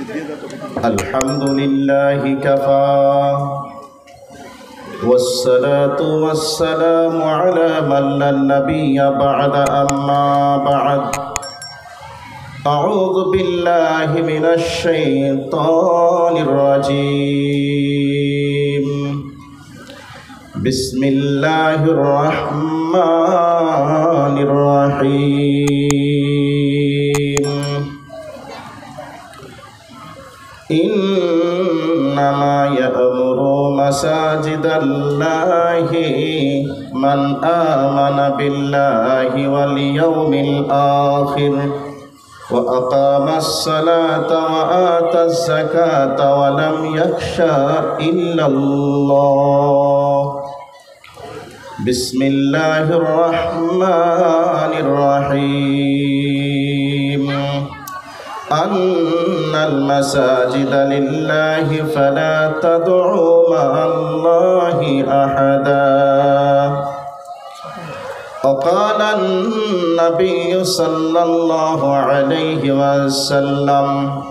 الحمد لله كفى والصلاة والسلام على من لا نبي بعد أما بعد أعوذ بالله من الشيطان الرجيم بسم الله الرحمن الرحيم إنما يأمر مساجد الله من آمن بالله واليوم الآخر وأقام الصلاة وآتى الزكاة ولم يخش إلا الله بسم الله الرحمن الرحيم أن المساجد لله فلا تدعوا مع الله أحدا وقال النبي صلى الله عليه وسلم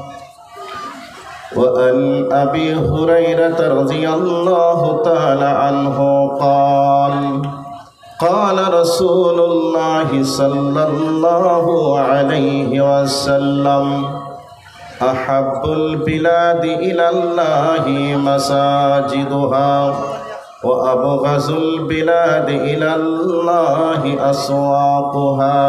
وعن أبي هريرة رضي الله تعالى عنه قال قال رسول الله صلى الله عليه وسلم أحب البلاد إلى الله مساجدها وأبغض البلاد إلى الله أسواقها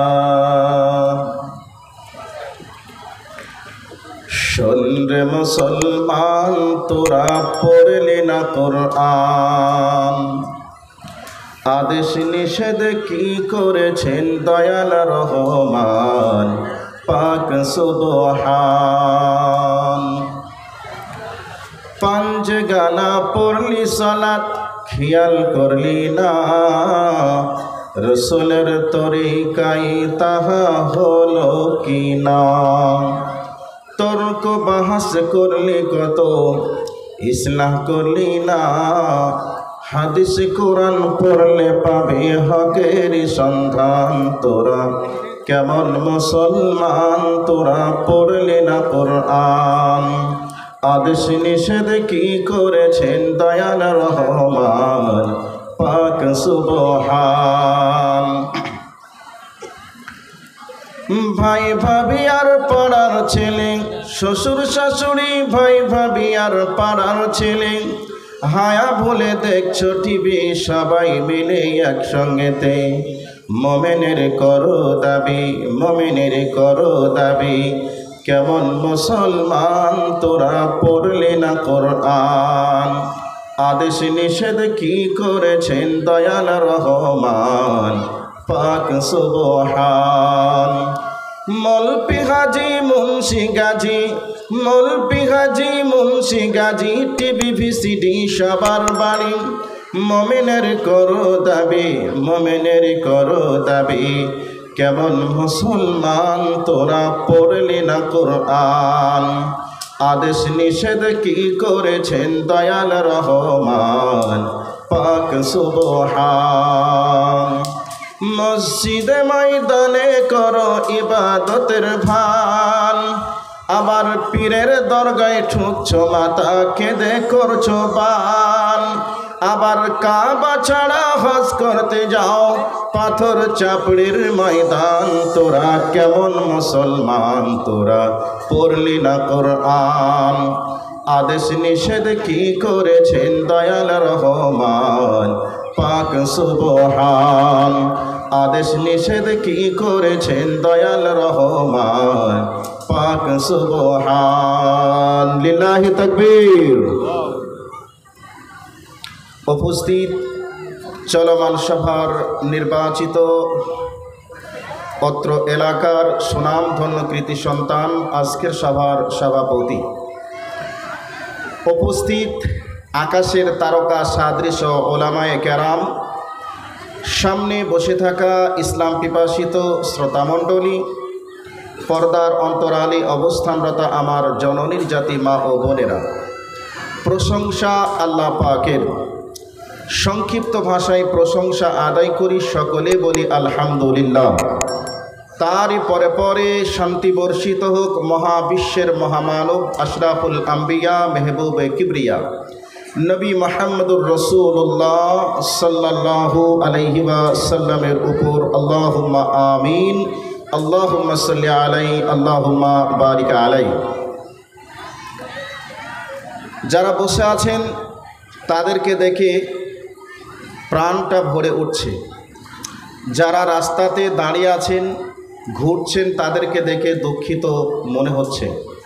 শোনরে মুসলমান তোরা পড়লি না কোরআন আদেশ নিষেধ কি করেছেন দয়াল রহমান পাক সুবহান পাঁচ গানা পড়লি সালাত খেয়াল করলি না রসুলের তরিকাই তাহা হলো কি না তর্ক বাহাস করলি কত ইসলাম করলি না হাদিস কোরআন পড়লে পাবে হকের সন্ধান তোরা কেমন মুসলমান তোরা পড়লি না কোরআন আদেশ নিষেধ কি করেছেন দয়াল রহমান পাক সুবহান ভাই ভাবি আর পাড়ার ছেলে শ্বশুর শাশুড়ি ভাই ভাবি আর পাড়ার ছেলে হায়া ভুলে দেখছো টিভি সবাই মিলে একসঙ্গেতে মোমেনের করো দাবি মোমেনের করো দাবি কেমন মুসলমান তোরা পড়লি না কোরআন আদেশ নিষেধ কি করেছেন দয়াল রহমান পাক সুবহান মৌলভী হাজী মুন্সি গাজী মৌলভী হাজী মুন্সি গাজী টিভি ভিসিডি সবার বাড়ি মোমেনের করো দাবি মোমেনের করো দাবি কেমন মুসলমান তোরা পড়লি না কোরআন আদেশ নিষেধ কি করেছেন দয়াল রহমান পাক সুবহান মসজিদে ময়দানে করো ইবাদতের ভান আবার পীরের দরগায় ঠুকছো মাথা কেঁদে করছো বান আবার কাবা ছাড়া হজ করতে যাও পাথর চাপড়ির ময়দান তোরা কেমন মুসলমান তোরা পড়লি না কোরআন আদেশ নিষেধ কি করেছেন দয়াল রহমান পাক সুবহান আদেশ নিষেধ কি করেছেন দয়াল রহমান পাক সুবহান লিল্লাহি তাকবীর উপস্থিত চলমান সভার নির্বাচিত অত্র এলাকার সুনামধন্য কৃতি সন্তান আজকের সভার সভাপতি উপস্থিত আকাশের তারকা সাদৃশ ওলামায়ে কেরাম সামনে বসে থাকা ইসলাম পিপাসিত শ্রোতামণ্ডলী পর্দার অন্তরালে অবস্থানরত আমার জননীর জাতি মা ও বোনেরা প্রশংসা আল্লাহ পাকের সংক্ষিপ্ত ভাষায় প্রশংসা আদায় করি সকলে বলি আলহামদুলিল্লাহ তারই পরে পরে শান্তি বর্ষিত হোক মহাবিশ্বের মহামানব আশরাফুল আম্বিয়া মেহবুবে কিবরিয়া নবী মুহাম্মদুর রাসূলুল্লাহ সাল্লাল্লাহু আলাইহি ওয়াসাল্লামের উপর। আল্লাহুম্মা আমিন। আল্লাহুম্মা সাল্লি আলাইহি আল্লাহুম্মা বারিক আলাইহি। যারা বসে আছেন তাদেরকে দেখে প্রাণটা ভরে উঠছে, যারা রাস্তাতে দাঁড়িয়ে আছেন ঘুরছেন তাদেরকে দেখে দুঃখিত মনে হচ্ছে।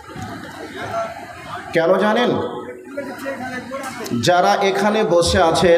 কেন জানেন? যারা এখানে বসে আছেন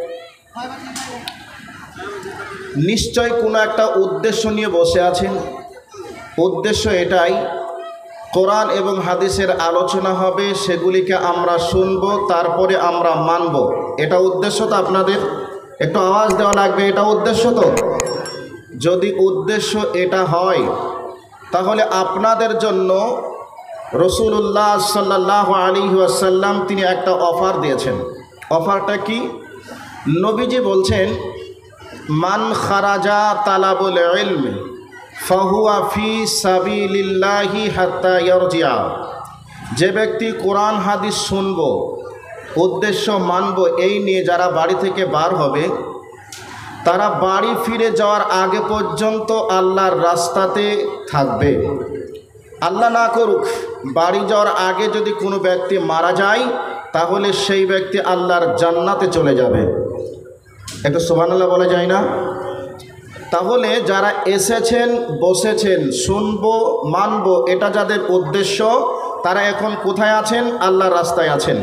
নিশ্চয় কোনো একটা উদ্দেশ্য নিয়ে বসে আছেন। উদ্দেশ্য এটাই, কোরআন এবং হাদিসের আলোচনা হবে, সেগুলিকে আমরা শুনব, তারপরে আমরা মানব। এটা উদ্দেশ্য তো আপনাদের? একটু আওয়াজ দেওয়া লাগবে, এটা উদ্দেশ্য তো? যদি উদ্দেশ্য এটা হয় তাহলে আপনাদের জন্য রাসূলুল্লাহ সাল্লাল্লাহু আলাইহি ওয়াসাল্লাম তিনি একটা অফার দিয়েছেন। অফারটা কি? নবীজি বলছেন, মান খারাজা তালাবুল ইলমি ফাহুয়া ফি সাবিলিল্লাহি হাত্তা ইয়ারজিয়া। যে ব্যক্তি কোরআন হাদিস শুনব, উদ্দেশ্য মানব, এই নিয়ে যারা বাড়ি থেকে বার হবে, তারা বাড়ি ফিরে যাওয়ার আগে পর্যন্ত আল্লাহর রাস্তাতে থাকবে। আল্লাহ না করুক, বাড়ি যাওয়ার আগে যদি কোনো ব্যক্তি মারা যায় তাহলে সেই ব্যক্তি আল্লাহর জান্নাতে চলে যাবে। একটু সুবহানাল্লাহ বলা যায় না? তাহলে যারা এসেছেন, বসেছেন, শুনবো, মানবো, এটা যাদের উদ্দেশ্য, তারা এখন কোথায় আছেন? আল্লাহর রাস্তায় আছেন।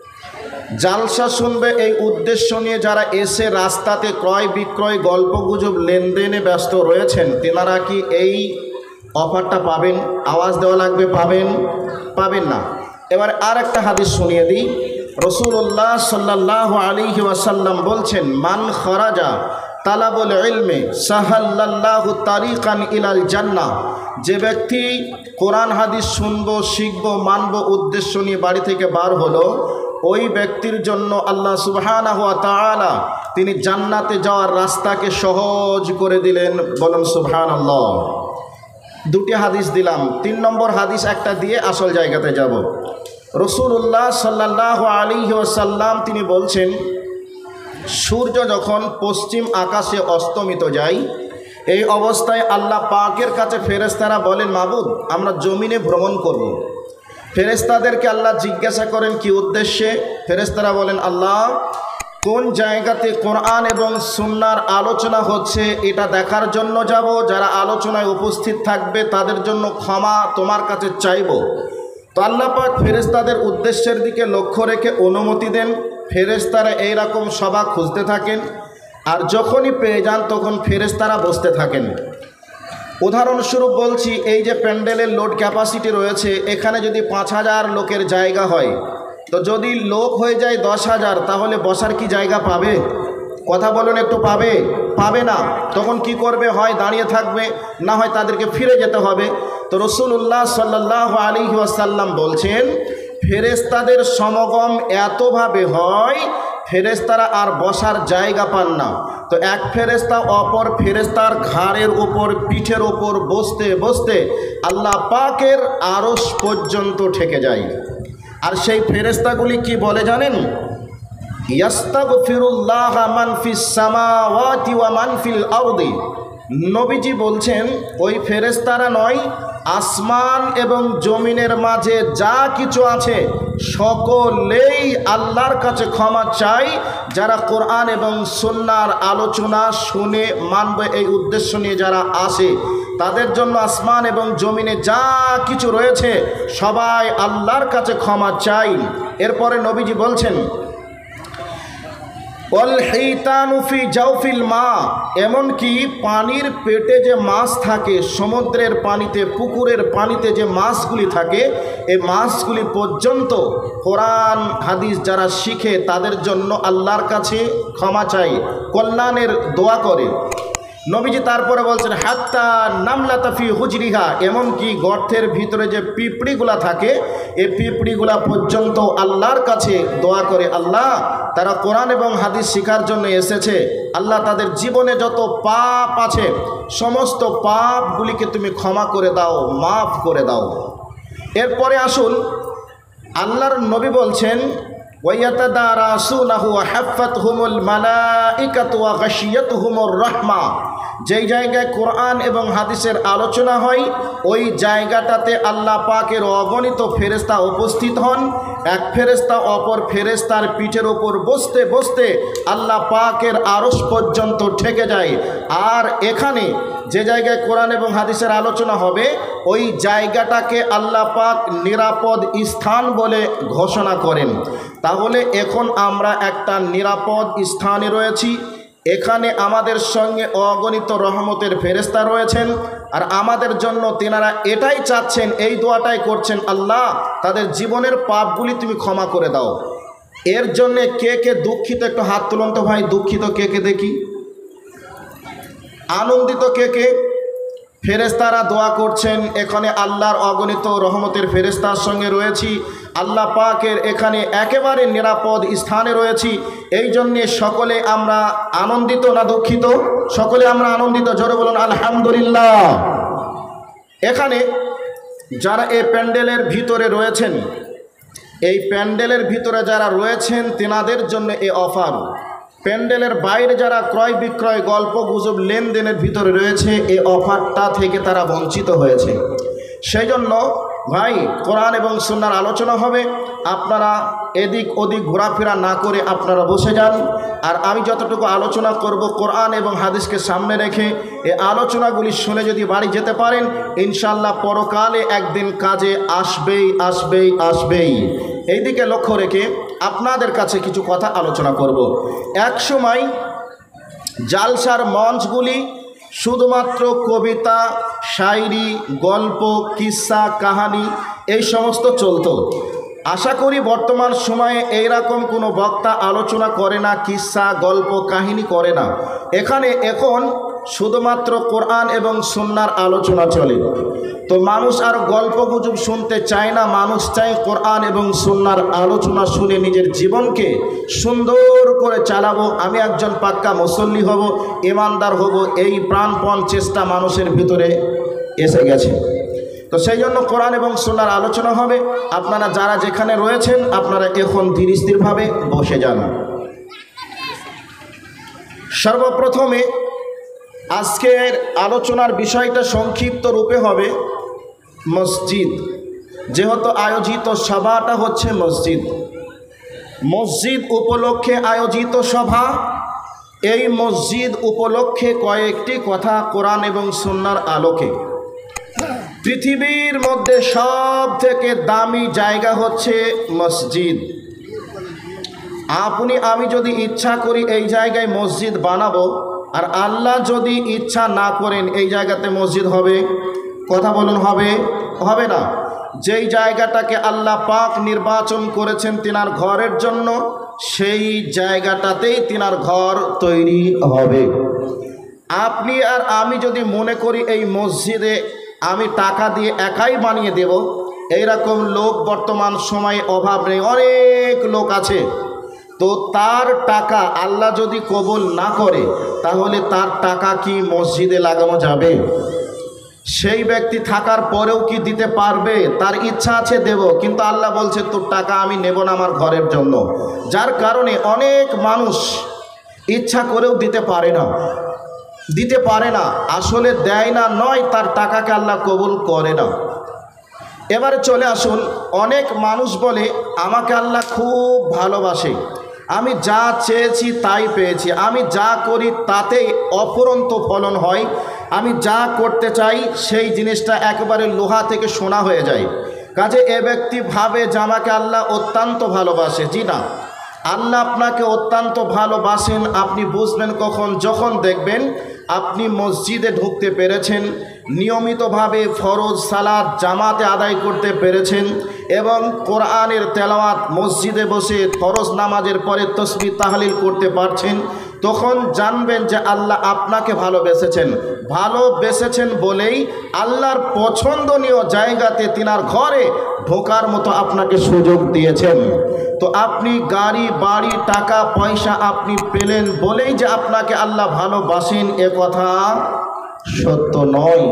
জালসা শুনবে এই উদ্দেশ্য নিয়ে যারা এসে রাস্তাতে ক্রয় বিক্রয়, গল্পগুজব, লেনদেনে ব্যস্ত রয়েছেন, তেনারা কি এই অফারটা পাবেন? আওয়াজ দেওয়া লাগবে, পাবেন? পাবেন না। এবার আর একটা হাদিস শুনিয়ে দিই। রাসূলুল্লাহ সাল্লাল্লাহু আলাইহি ওয়াসাল্লাম বলছেন, মান খারাজা তালাবুল ইলমি সাহাল্লাল্লাহু তারিকান ইলাল জান্নাহ। যে ব্যক্তি কোরআন হাদিস শুনবো, শিখবো, মানবো উদ্দেশ্য নিয়ে বাড়ি থেকে বার হলো, ওই ব্যক্তির জন্য আল্লাহ সুবহানাহু ওয়া তাআলা তিনি জান্নাতে যাওয়ার রাস্তাকে সহজ করে দিলেন। বলুন সুবহানাল্লাহ। দুটি হাদিস দিলাম, 3 নম্বর হাদিস একটা দিয়ে আসল জায়গাতে যাব। রাসূলুল্লাহ সাল্লাল্লাহু আলাইহি ওয়াসাল্লাম তিনি বলছেন, সূর্য যখন পশ্চিম আকাশে অস্তমিত যায়, এই অবস্থায় আল্লাহ পাকের কাছে ফেরেশতারা বলেন, মাবুদ, আমরা জমিনে ভ্রমণ করব। ফেরেশতাদেরকে আল্লাহ জিজ্ঞাসা করেন কি উদ্দেশ্যে? ফেরেশতারা বলেন, আল্লাহ, কোন জায়গাতে কোরআন এবং সুন্নাহর আলোচনা হচ্ছে এটা দেখার জন্য যাব। যারা আলোচনায় উপস্থিত থাকবে তাদের জন্য ক্ষমা তোমার কাছে চাইব। তো আল্লাহ পাক ফেরেশতাদের উদ্দেশ্যের দিকে লক্ষ্য রেখে অনুমতি দেন। ফেরেশতারা এইরকম সভা খুঁজতে থাকেন, আর যখনই পেয়ে যান তখন ফেরেশতারা বসতে থাকেন। উদাহরণস্বরূপ বলছি, এই যে প্যান্ডেলের লোড ক্যাপাসিটি রয়েছে, এখানে যদি 5000 লোকের জায়গা হয়, তো যদি লোক হয়ে যায় 10,000, তাহলে বসার কি জায়গা পাবে? কথা বলুন একটু, পাবে? পাবে না। তখন কি করবে? হয় দাঁড়িয়ে থাকবে, না হয় তাদেরকে ফিরে যেতে হবে। তো রাসূলুল্লাহ সাল্লাল্লাহু আলাইহি ওয়াসাল্লাম বলছেন, ফেরেশতাদের সমাগম এতভাবে হয়, ফেরেশতারা আর বসার জায়গা পান না। তো এক ফেরেশতা অপর ফেরেশতার ঘাড়ের উপর, পিঠের উপর বসতে বসতে আল্লাহ পাকের আরশ পর্যন্ত ঠেকে যায়। আর সেই ফেরেশতাগুলি কি বলে জানেন? ইয়াস্তাগফিরুল্লাহ মান ফিস সামাওয়াতি ওয়া মান ফিল আরদি। নবীজি বলছেন, ওই ফেরেশতারা নয়, আসমান এবং জমিনের মাঝে যা কিছু আছে সকলেই আল্লাহর কাছে ক্ষমা চাই। যারা কোরআন এবং সুন্নাহর আলোচনা শুনে মানবে এই উদ্দেশ্য নিয়ে যারা আসে, তাদের জন্য আসমান এবং জমিনে যা কিছু রয়েছে সবাই আল্লাহর কাছে ক্ষমা চাই। এরপরে নবীজি বলছেন, এমনকি পানির পেটে যে মাছ থাকে, সমুদ্রের পানিতে, পুকুরের পানিতে যে মাছগুলি থাকে, এই মাছগুলি পর্যন্ত কোরআন হাদিস যারা শিখে তাদের জন্য আল্লাহর কাছে ক্ষমা চাই, কল্যাণের দোয়া করে। নবীজি তারপরে বলছেন হাত্তা নামলাতা ফি হুজরিহা, এমনকি গর্তের ভিতরে যে পিঁপড়িগুলা থাকে এই পিঁপড়িগুলা পর্যন্ত আল্লাহর কাছে দোয়া করে, আল্লাহ তারা কোরআন এবং হাদিস শেখার জন্য এসেছে, আল্লাহ তাদের জীবনে যত পাপ আছে সমস্ত পাপগুলিকে তুমি ক্ষমা করে দাও, মাফ করে দাও। এরপরে আসুন আল্লাহর নবী বলছেন ওয়ায়াতাদারাসুনাহু ওয়া হাফাতহুমুল মালাইকাতু ওয়া গাশিয়াতুহুমুর রাহমা, যেই জায়গায় কোরআন এবং হাদিসের আলোচনা হয় ওই জায়গাটাতে আল্লাহ পাকের অগণিত ফেরেশতা উপস্থিত হন। এক ফেরেশতা অপর ফেরেশতার পিঠের ওপর বসতে বসতে আল্লাহ পাকের আরশ পর্যন্ত ঠেকে যায়। আর এখানে যে জায়গায় কোরআন এবং হাদিসের আলোচনা হবে ওই জায়গাটাকে আল্লাহ পাক নিরাপদ স্থান বলে ঘোষণা করেন। তাহলে এখন আমরা একটা নিরাপদ স্থানে রয়েছি, এখানে আমাদের সঙ্গে অগণিত রহমতের ফেরেশতা রয়েছেন, আর আমাদের জন্য তেনারা এটাই চাচ্ছেন, এই দোয়াটাই করছেন, আল্লাহ তাদের জীবনের পাপগুলি তুমি ক্ষমা করে দাও। এর জন্যে কে কে দুঃখিত একটু হাত তুলুন তো ভাই, দুঃখিত কে কে দেখি, আনন্দিত কে কে? ফেরেশতারা দোয়া করছেন, এখানে আল্লাহর অগণিত রহমতের ফেরেশতার সঙ্গে রয়েছি, আল্লাহ পাকের এখানে একেবারে নিরাপদ স্থানে রয়েছি, এই জন্যে সকলে আমরা আনন্দিত না দুঃখিত? সকলে আমরা আনন্দিত, জোরে বলুন আলহামদুলিল্লাহ। এখানে যারা এই প্যান্ডেলের ভিতরে রয়েছেন, এই প্যান্ডেলের ভিতরে যারা রয়েছেন তেনাদের জন্য এই অফার। প্যান্ডেলের বাইরে যারা ক্রয় বিক্রয় গল্প গুজব লেনদেনের ভিতরে রয়েছে এই অফারটা থেকে তারা বঞ্চিত হয়েছে। সেই জন্য ভাই কোরআন এবং সুন্নাহর আলোচনা হবে, আপনারা এদিক ওদিক ঘোরাফেরা না করে আপনারা বসে যান। আর আমি যতটুকু আলোচনা করব কোরআন এবং হাদিসকে সামনে রেখে এই আলোচনাগুলি শুনে যদি বাড়ি যেতে পারেন ইনশাআল্লাহ পরকালে একদিন কাজে আসবেই আসবেই আসবেই। এই দিকে লক্ষ্য রেখে আপনাদের কাছে কিছু কথা আলোচনা করব। এক সময় জালসার মঞ্চগুলি শুধুমাত্র কবিতা, শায়রি, গল্প, কিস্সা, কাহানি এই সমস্ত চলত। আশা করি বর্তমান সময়ে এইরকম কোনো বক্তা আলোচনা করে না, কিস্সা, গল্প, কাহিনী করে না। এখানে এখন শুধুমাত্র কোরআন এবং সুন্নাহর আলোচনা চলে। তো মানুষ আর গল্প গুজব শুনতে চায় না, মানুষ চায় কোরআন এবং সুন্নাহর আলোচনা শুনে নিজের জীবনকে সুন্দর করে চালাবো, আমি একজন পাক্কা মুসল্লি হব, ইমানদার হব, এই প্রাণপণ চেষ্টা মানুষের ভিতরে এসে গেছে। তো সেই জন্য কোরআন এবং সুন্নাহর আলোচনা হবে। আপনারা যারা যেখানে রয়েছেন আপনারা এখন ধীর স্থিরভাবে বসে যান। সর্বপ্রথমে আজকের আলোচনার বিষয়টা সংক্ষিপ্ত রূপে হবে মসজিদ। যেহেতু আয়োজিত সভাটা হচ্ছে মসজিদ, মসজিদ উপলক্ষে আয়োজিত সভা, এই মসজিদ উপলক্ষে কয়েকটি কথা কোরআন এবং সুন্নাহর আলোকে। পৃথিবীর মধ্যে সব থেকে দামি জায়গা হচ্ছে মসজিদ। আপনি আমি যদি ইচ্ছা করি এই জায়গায় মসজিদ বানাবো, আর আল্লাহ যদি ইচ্ছা না করেন এই জায়গাতে মসজিদ হবে? কথা বলুন, হবে? হবে না। যেই জায়গাটাকে আল্লাহ পাক নির্বাচন করেছেন তিনার ঘরের জন্য সেই জায়গাটাতেই তিনার ঘর তৈরি হবে। আপনি আর আমি যদি মনে করি এই মসজিদে আমি টাকা দিয়ে একাই বানিয়ে দেব, এইরকম লোক বর্তমান সময়ে অভাব নেই, অনেক লোক আছে। তো তার টাকা আল্লাহ যদি কবুল না করে তাহলে তার টাকা কি মসজিদে লাগানো যাবে? সেই ব্যক্তি থাকার পরেও কি দিতে পারবে? তার ইচ্ছা আছে দেব, কিন্তু আল্লাহ বলছে তোর টাকা আমি নেব না আমার ঘরের জন্য। যার কারণে অনেক মানুষ ইচ্ছা করেও দিতে পারে না, দিতে পারে না, আসলে দেয় না নয়, তার টাকাকে আল্লাহ কবুল করে না। এবারে চলে আসুন, অনেক মানুষ বলে আমাকে আল্লাহ খুব ভালোবাসে, আমি যা চেয়েছি তাই পেয়েছি, আমি যা করি তাতেই অফুরন্ত ফলন হয়, আমি যা করতে চাই সেই জিনিসটা একেবারে লোহা থেকে সোনা হয়ে যায়। কাজে এ ব্যক্তি ভাবে যে আমাকে আল্লাহ অত্যন্ত ভালোবাসে। জি না, আল্লাহ আপনাকে অত্যন্ত ভালোবাসেন আপনি বুঝবেন কখন? যখন দেখবেন আপনি মসজিদে ঢুকতে পেরেছেন, নিয়মিতভাবে ফরজ সালাত জামাতে আদায় করতে পেরেছেন এবং কোরআনের তেলাওয়াত মসজিদে বসে ফরজ নামাজের পরে তসবিহ তাহলিল করতে পারছেন। তখন জানবেন যে আল্লাহ আপনাকে ভালোবেসেছেন। ভালোবেসেছেন বলেই আল্লাহর পছন্দনীয় জায়গাতে তিনার ঘরে ঢোকার মতো আপনাকে সুযোগ দিয়েছেন। তো আপনি গাড়ি বাড়ি টাকা পয়সা আপনি পেলেন বলেই যে আপনাকে আল্লাহ ভালোবাসেন এ কথা সত্য নয়,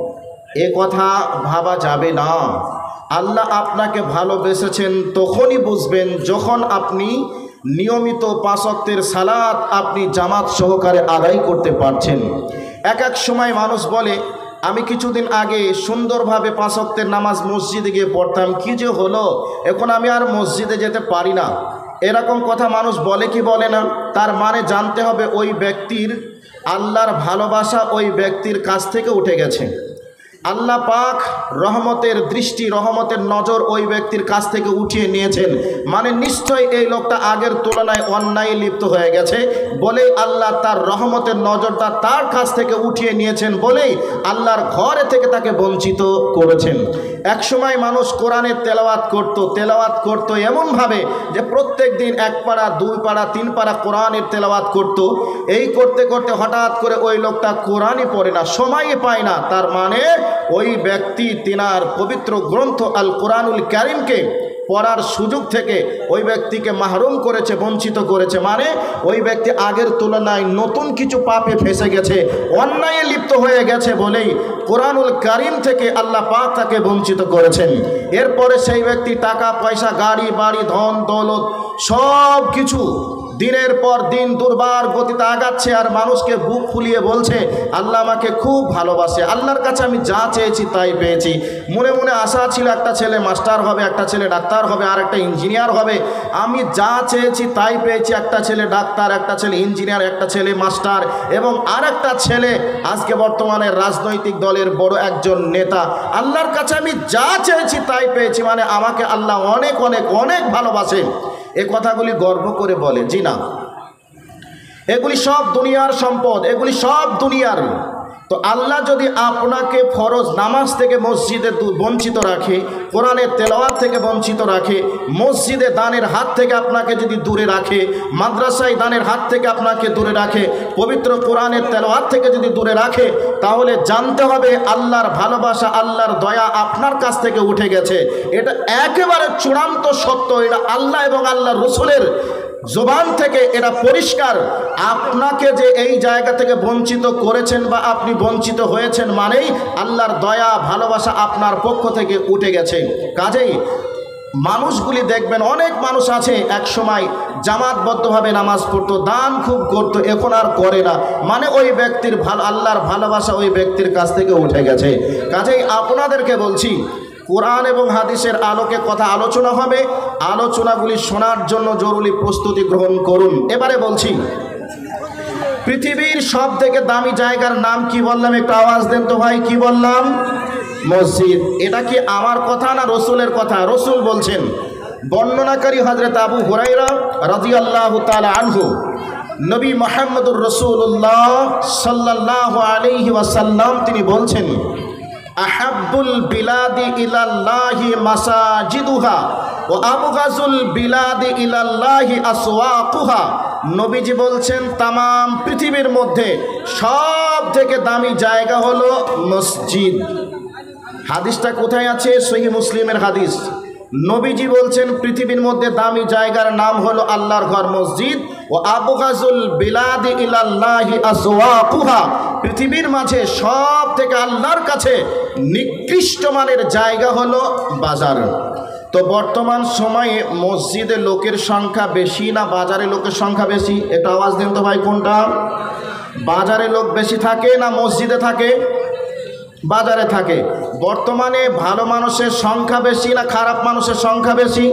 এ কথা ভাবা যাবে না। আল্লাহ আপনাকে ভালোবেসেছেন তখনই বুঝবেন যখন আপনি নিয়মিত 5 ওয়াক্তের সালাত আপনি জামাত সহকারে আদায় করতে পারছেন। এক এক সময় মানুষ বলে আমি কিছুদিন আগে সুন্দরভাবে 5 ওয়াক্তের নামাজ মসজিদে গিয়ে পড়তাম, কি যে হলো এখন আমি আর মসজিদে যেতে পারি না। এরকম কথা মানুষ বলে কি বলে না? তার মানে জানতে হবে ওই ব্যক্তির আল্লাহর ভালোবাসা ওই ব্যক্তির কাছ থেকে উঠে গেছে। আল্লাহ পাক রহমতের দৃষ্টি রহমতের নজর ওই ব্যক্তির কাছ থেকে উঠিয়ে নিয়েছেন, মানে নিশ্চয়ই এই লোকটা আগের তুলনায় অন্যায় লিপ্ত হয়ে গেছে বলেই আল্লাহ তার রহমতের নজরটা তার কাছ থেকে উঠিয়ে নিয়েছেন বলেই আল্লাহর ঘরে থেকে তাকে বঞ্চিত করেছেন। এক সময় মানুষ কোরআনের তেলাওয়াত করত এমনভাবে যে প্রত্যেক দিন 1 পারা 2 পারা 3 পারা কোরআনের তেলাওয়াত করত। এই করতে করতে হঠাৎ করে ওই লোকটা কোরআনই পড়ে না, সময়ই পায় না। তার মানে ওই ব্যক্তি তিনার পবিত্র গ্রন্থ আল কোরআনুল কারীমকে পড়ার সুযোগ থেকে ওই ব্যক্তিকে মাহরুম করেছে, বঞ্চিত করেছে। মানে ওই ব্যক্তি আগের তুলনায় নতুন কিছু পাপে ফেসে গেছে, অন্যায়ে লিপ্ত হয়ে গেছে বলেই কোরআনুল কারীম থেকে আল্লাহ পাক তাকে বঞ্চিত করেছেন। এরপরে সেই ব্যক্তি টাকা পয়সা গাড়ি বাড়ি ধন দৌলত সব কিছু দিনের পর দিন দুর্বার গতিতে আগাচ্ছে আর মানুষকে বুক ফুলিয়ে বলছে আল্লাহ আমাকে খুব ভালোবাসে, আল্লাহর কাছে আমি যা চেয়েছি তাই পেয়েছি। মনে মনে আশা ছিল একটা ছেলে মাস্টার হবে, একটা ছেলে ডাক্তার হবে, আর একটা ইঞ্জিনিয়ার হবে। আমি যা চেয়েছি তাই পেয়েছি, একটা ছেলে ডাক্তার, একটা ছেলে ইঞ্জিনিয়ার, একটা ছেলে মাস্টার এবং আর একটা ছেলে আজকে বর্তমানে রাজনৈতিক দলের বড় একজন নেতা। আল্লাহর কাছে আমি যা চেয়েছি তাই পেয়েছি, মানে আমাকে আল্লাহ অনেক অনেক অনেক ভালোবাসে। এ কথাগুলি গর্ব করে বলে? জি না, এগুলি সব দুনিয়ার সম্পদ, এগুলি সব দুনিয়ার। তো আল্লাহ যদি আপনাকে ফরজ নামাজ থেকে মসজিদে বঞ্চিত রাখে, কোরআনের তেলাওয়াত থেকে বঞ্চিত রাখে, মসজিদে দানের হাত থেকে আপনাকে যদি দূরে রাখে, মাদ্রাসায় দানের হাত থেকে আপনাকে দূরে রাখে, পবিত্র কোরআনের তেলাওয়াত থেকে যদি দূরে রাখে, তাহলে জানতে হবে আল্লাহর ভালোবাসা আল্লাহর দয়া আপনার কাছ থেকে উঠে গেছে। এটা একেবারে চূড়ান্ত সত্য, এটা আল্লাহ এবং আল্লাহর রাসূলের জবান থেকে এটা পরিষ্কার। আপনাকে যে এই জায়গা থেকে বঞ্চিত করেছেন বা আপনি বঞ্চিত হয়েছেন মানেই আল্লাহর দয়া ভালোবাসা আপনার পক্ষ থেকে উঠে গেছে। কাজেই মানুষগুলি দেখবেন অনেক মানুষ আছে এক সময় জামাতবদ্ধভাবে নামাজ পড়তো, দান খুব করতো, এখন আর করে না, মানে ওই ব্যক্তির আল্লাহর ভালোবাসা ওই ব্যক্তির কাছ থেকে উঠে গেছে। কাজেই আপনাদেরকে বলছি কোরআন এবং হাদিসের আলোকে কথা আলোচনা হবে, আলোচনাগুলি শোনার জন্য জরুরি প্রস্তুতি গ্রহণ করুন। এবারে বলছি পৃথিবীর সব থেকে দামি জায়গার নাম কি বললাম? একটু আওয়াজ দেন তো ভাই, কি বললাম? মসজিদ। এটা কি আমার কথা না রসুলের কথা? রসুল বলছেন। বর্ণনাকারী হযরত আবু হুরায়রা রাদিয়াল্লাহু তাআলা আনহু, নবী মুহাম্মদুর রাসূলুল্লাহ সাল্লাল্লাহু আলাইহি ওয়াসাল্লাম তিনি বলছেন আহাব্বুল বিলাদি ইলাল্লাহি মাসাজিদুহা ওয়া আবগাজুল বিলাদি ইলাল্লাহি আসওয়াকুহা। নবীজি বলছেন তামাম পৃথিবীর মধ্যে সব থেকে দামি জায়গা হলো মসজিদ। হাদিসটা কোথায় আছে? সহিহ মুসলিমের হাদিস। নবীজি বলছেন পৃথিবীর মধ্যে দামি জায়গার নাম হলো আল্লাহর ঘর মসজিদ। ও আবগাজুল বিলাদি ইলাল্লাহি আসওয়াকুহা, পৃথিবীর মাঝে সব থেকে আল্লাহর কাছে নিকৃষ্ট মানের জায়গা হলো বাজার। তো বর্তমান সময়ে মসজিদে লোকের সংখ্যা বেশি না বাজারে লোকের সংখ্যা বেশি? এটা আওয়াজ দেন তো ভাই, কোনটা? বাজারে লোক বেশি থাকে না মসজিদে থাকে? বাজারে থাকে। বর্তমানে ভালো মানুষের সংখ্যা বেশি না খারাপ মানুষের সংখ্যা বেশি?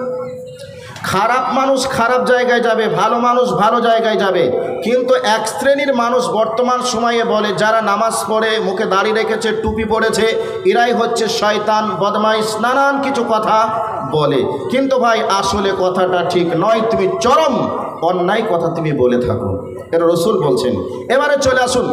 খারাপ মানুষ খারাপ জায়গায় যাবে, ভালো মানুষ ভালো জায়গায় যাবে। কিন্তু এক শ্রেণীর মানুষ বর্তমান সময়ে বলে যারা নামাজ পড়ে, মুখে দাড়ি রেখেছে, টুপি পড়েছে, এরাই হচ্ছে শয়তান, বদমাইশ, নানান কিছু কথা বলে। কিন্তু ভাই আসলে কথাটা ঠিক নয়, তুমি চরম অন্যায় কথা তুমি বলে থাকো, এটা রসুল বলছেন। এবারে চলে আসুন,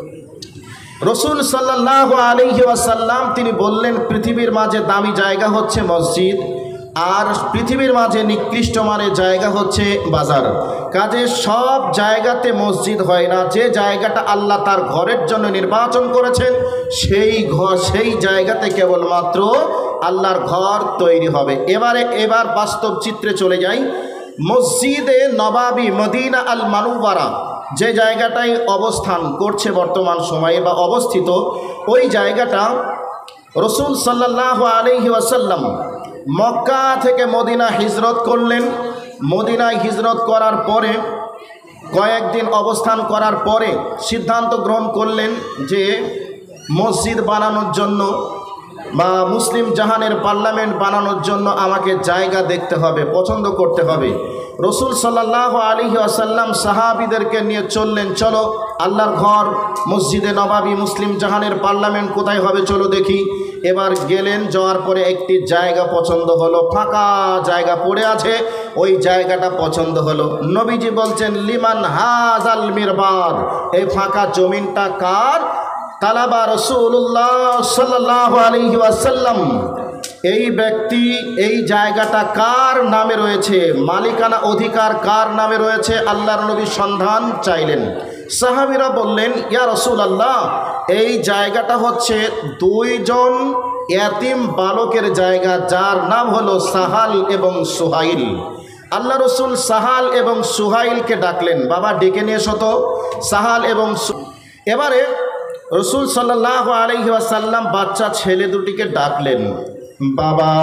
রসুল সাল্লাল্লাহু আলাইহি ওয়াসাল্লাম তিনি বললেন পৃথিবীর মাঝে দামি জায়গা হচ্ছে মসজিদ। আর পৃথিবীর মাঝে নিকৃষ্ট মানের জায়গা হচ্ছে বাজার। কাজে সব জায়গাতে মসজিদ হয় না। যে জায়গাটা আল্লাহ তার ঘরের জন্য নির্বাচন করেছেন সেই জায়গাতে কেবলমাত্র আল্লাহর ঘর তৈরি হবে। এবার বাস্তব চিত্রে চলে যাই। মসজিদে নবাবী মদিনা আল মানুওয়ারা যে জায়গাটায় অবস্থান করছে বর্তমান সময়ে বা অবস্থিত, ওই জায়গাটা রসুল সাল্লাল্লাহু আলাইহি ওয়াসাল্লাম মক্কা থেকে মদিনা হিজরত করলেন। মদিনায় হিজরত করার পরে কয়েকদিন অবস্থান করার পরে সিদ্ধান্ত গ্রহণ করলেন যে মসজিদ বানানোর জন্য বা মুসলিম জাহানের পার্লামেন্ট বানানোর জন্য আমাকে জায়গা দেখতে হবে, পছন্দ করতে হবে। রসুল সাল্লাল্লাহু আলাইহি ওয়াসাল্লাম সাহাবীদেরকে নিয়ে চললেন, চলো আল্লাহর ঘর মসজিদে নবাবী মুসলিম জাহানের পার্লামেন্ট কোথায় হবে চলো দেখি। এবার গেলেন, যাওয়ার পরে একটি জায়গা পছন্দ হলো, ফাঁকা জায়গা পড়ে আছে, ওই জায়গাটা পছন্দ হলো। নবীজি বলছেন, লিমান হাযাল মিরবাদ, এই ফাঁকা জমিনটা কার? তালাবা রাসূলুল্লাহ সাল্লাল্লাহু আলাইহি ওয়াসাল্লাম, এই ব্যক্তি এই জায়গাটা কার নামে রয়েছে, মালিকানা অধিকার কার নামে রয়েছে, আল্লাহর নবী সন্ধান চাইলেন। সাহাবীরা বললেন, ইয়া রাসূলুল্লাহ, এই জায়গাটা হচ্ছে দুইজন ইয়াতিম বালকের জায়গা, যার নাম হলো সাহাল এবং সুহাইল। আল্লাহ রসুল সাহাল এবং সুহাইলকে ডাকলেন, বাবা ডেকে নিয়ে এসো তো সাহাল এবং এবারে রসুল সাল্লাল্লাহু আলাইহি ওয়াসাল্লাম বাচ্চা ছেলে দুটিকে ডাকলেন, বাবা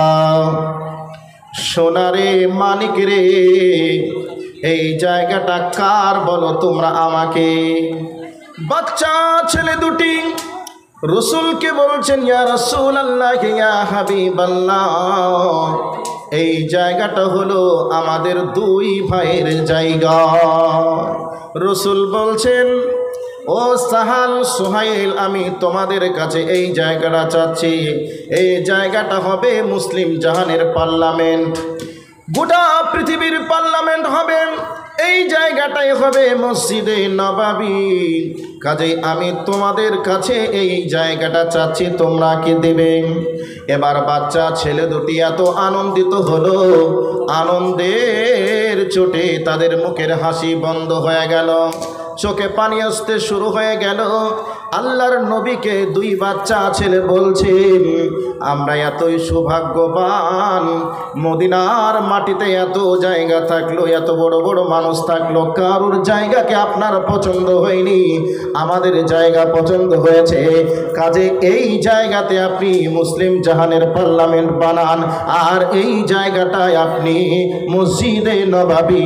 সোনারে মানিক রে, এই জায়গাটা কার বলো তোমরা আমাকে। বাচ্চা ছেলে দুটি রসুলকে বলছেন, ইয়া রাসূলুল্লাহ ইয়া হাবিবাল্লাহ, এই জায়গাটা হলো আমাদের দুই ভাইয়ের জায়গা। রসুল বলছেন, ও সাহাল সুহাইল, আমি তোমাদের কাছে এই জায়গাটা চাচ্ছি। এই জায়গাটা হবে মুসলিম জাহানের পার্লামেন্ট, গোটা পৃথিবীর পার্লামেন্ট হবে, এই জায়গাটাই হবে মসজিদে নবাবী। কাজেই আমি তোমাদের কাছে এই জায়গাটা চাচ্ছি, তোমরা কি দেবে? এবার বাচ্চা ছেলে দুটি এত আনন্দিত হলো, আনন্দের চোটে তাদের মুখের হাসি বন্ধ হয়ে গেল, চোখে পানি আসতে শুরু হয়ে গেল। আল্লাহর নবীকে দুই বাচ্চা ছেলে বলছেন, আমরা এতই সৌভাগ্যবান, মদিনার মাটিতে এত জায়গা থাকলো, এত বড় বড় মানুষ থাকলো, কারোর জায়গাকে আপনার পছন্দ হয়নি, আমাদের জায়গা পছন্দ হয়েছে। কাজে এই জায়গাতে আপনি মুসলিম জাহানের পার্লামেন্ট বানান, আর এই জায়গাটায় আপনি মসজিদে নবাবী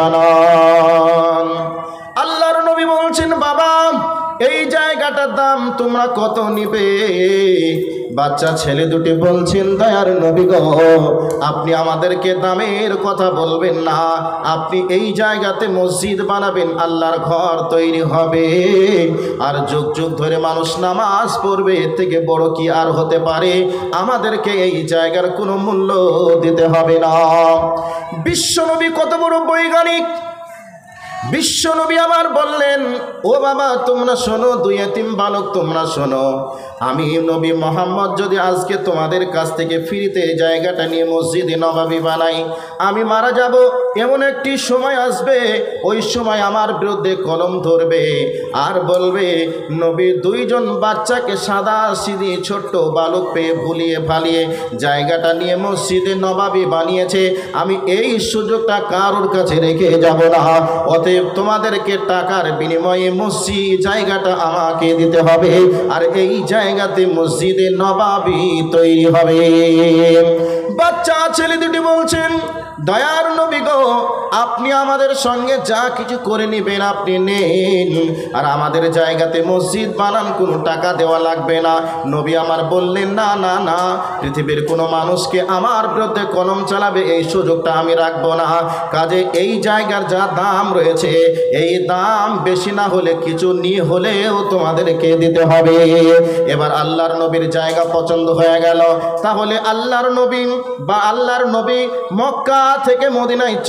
বানান। আল্লাহর নবী বলছেন, বাবা এই জায়গাটার দাম তোমরা কত নিবে? বাচ্চা ছেলে দুটি বলছেন, দয়ার নবী গো, আপনি আমাদেরকে দামের কথা বলবেন না, আপনি এই জায়গাতে মসজিদ বানাবেন, আল্লাহর ঘর তৈরি হবে, আর যুগ যুগ ধরে মানুষ নামাজ পড়বে, এর থেকে বড় কি আর হতে পারে? আমাদেরকে এই জায়গার কোনো মূল্য দিতে হবে না। বিশ্বনবী কত বড় বৈজ্ঞানিক! বিশ্বনবী আবার বললেন, ও বাবা তোমরা শোনো, দুই এতিম বালক তোমরা শোনো, আমি নবী মোহাম্মদ যদি আজকে তোমাদের কাছ থেকে ফ্রিতে জায়গাটা নিয়ে মসজিদে নবাবী বানাই, আমি মারা যাব, এমন একটি সময় আসবে, ওই সময় আমার বিরুদ্ধে কলম ধরবে আর বলবে, নবী দুইজন বাচ্চাকে সাদা সিধি ছোট্ট বালক পেয়ে ভুলিয়ে ভালিয়ে জায়গাটা নিয়ে মসজিদে নবাবী বানিয়েছে, আমি এই সুযোগটা কারোর কাছে রেখে যাব না, অতএব তোমাদেরকে টাকার বিনিময়ে মসজিদ জায়গাটা আমাকে দিতে হবে, আর এই জায়গাতে মসজিদে নবাবী তৈরি হবে। বাচ্চা ছেলে দুটি বলছেন, দয়ার নবী গো, আপনি আমাদের সঙ্গে যা কিছু করে নেবেন আপনি নেন, আর আমাদের জায়গাতে মসজিদ বানান, কোনো টাকা দেওয়া লাগবে না। নবী আমার বললেন, না না না, পৃথিবীর কোনো মানুষকে আমার বিরুদ্ধে কলম চালাবে এই সুযোগটা আমি রাখবো না। কাজে এই জায়গার যা দাম রয়েছে, এই দাম বেশি না হলে কিছু নিয়ে হলেও তোমাদেরকে দিতে হবে। এবার আল্লাহর নবীর জায়গা পছন্দ হয়ে গেল। তাহলে আল্লাহর নবী মক্কা থেকে মদিনায় চললেন,